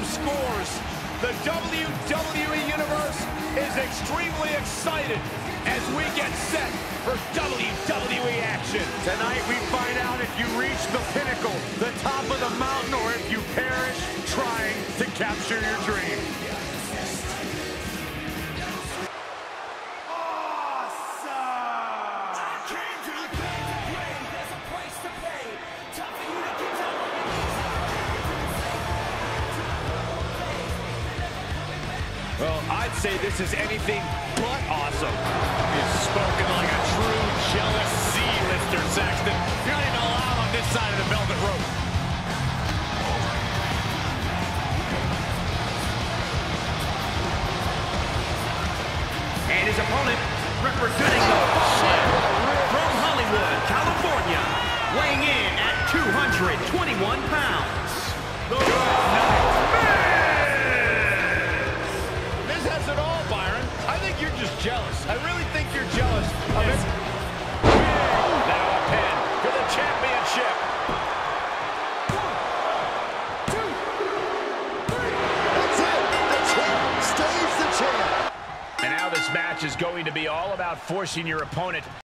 scores. The WWE Universe is extremely excited as we get set for WWE action. Tonight we find out if you reach the pinnacle, the top of the mountain, or if you perish trying to capture your dream. Well, I'd say this is anything but awesome. He's spoken like a true jealous C-lister, Saxton. You're not even allowed on this side of the velvet rope. And his opponent, representing the Fallen from Hollywood, California, weighing in at 221 pounds. The jealous. I really think you're jealous of it. Now a pin for the championship. 1, 2, 3. That's it. The champ stays the champ. And now this match is going to be all about forcing your opponent